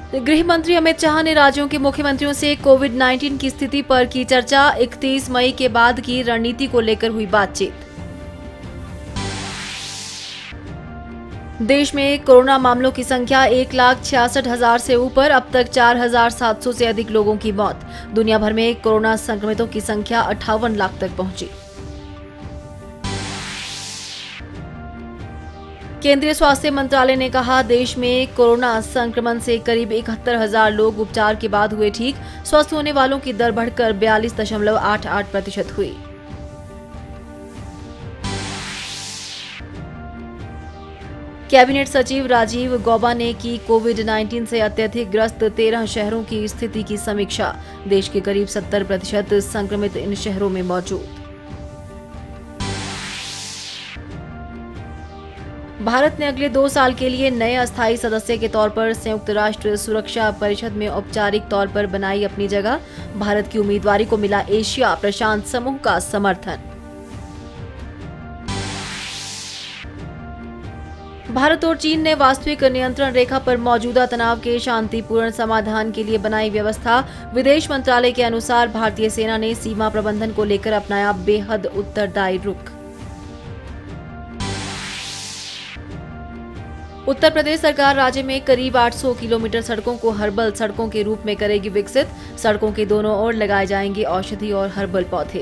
गृह मंत्री अमित शाह ने राज्यों के मुख्यमंत्रियों से कोविड-19 की स्थिति पर की चर्चा। 31 मई के बाद की रणनीति को लेकर हुई बातचीत। देश में कोरोना मामलों की संख्या 1,66,000 से ऊपर। अब तक 4,700 से अधिक लोगों की मौत। दुनिया भर में कोरोना संक्रमितों की संख्या 58 लाख तक पहुंची। केंद्रीय स्वास्थ्य मंत्रालय ने कहा, देश में कोरोना संक्रमण से करीब 71,000 लोग उपचार के बाद हुए ठीक। स्वस्थ होने वालों की दर बढ़कर 42.88% हुई। कैबिनेट सचिव राजीव गौबा ने की कोविड-19 से अत्यधिक ग्रस्त 13 शहरों की स्थिति की समीक्षा। देश के करीब 70% संक्रमित इन शहरों में मौजूद। भारत ने अगले 2 साल के लिए नए अस्थायी सदस्य के तौर पर संयुक्त राष्ट्र सुरक्षा परिषद में औपचारिक तौर पर बनाई अपनी जगह। भारत की उम्मीदवारी को मिला एशिया प्रशांत समूह का समर्थन। भारत और चीन ने वास्तविक नियंत्रण रेखा पर मौजूदा तनाव के शांतिपूर्ण समाधान के लिए बनाई व्यवस्था। विदेश मंत्रालय के अनुसार भारतीय सेना ने सीमा प्रबंधन को लेकर अपनाया बेहद उत्तरदायी रुख। उत्तर प्रदेश सरकार राज्य में करीब 800 किलोमीटर सड़कों को हर्बल सड़कों के रूप में करेगी विकसित। सड़कों के दोनों ओर लगाए जाएंगे औषधि और हर्बल पौधे।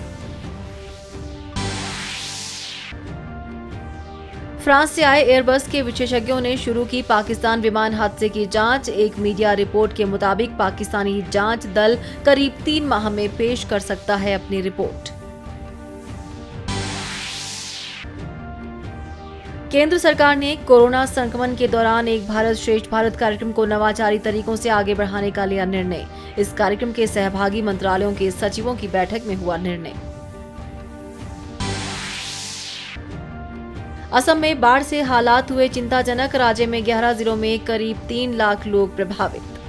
फ्रांस से आए एयरबस के विशेषज्ञों ने शुरू की पाकिस्तान विमान हादसे की जांच। एक मीडिया रिपोर्ट के मुताबिक पाकिस्तानी जांच दल करीब 3 माह में पेश कर सकता है अपनी रिपोर्ट। केंद्र सरकार ने कोरोना संक्रमण के दौरान एक भारत श्रेष्ठ भारत कार्यक्रम को नवाचारी तरीकों से आगे बढ़ाने का लिया निर्णय। इस कार्यक्रम के सहभागी मंत्रालयों के सचिवों की बैठक में हुआ निर्णय। असम में बाढ़ से हालात हुए चिंताजनक। राज्य में 11 जिलों में करीब 3 लाख लोग प्रभावित।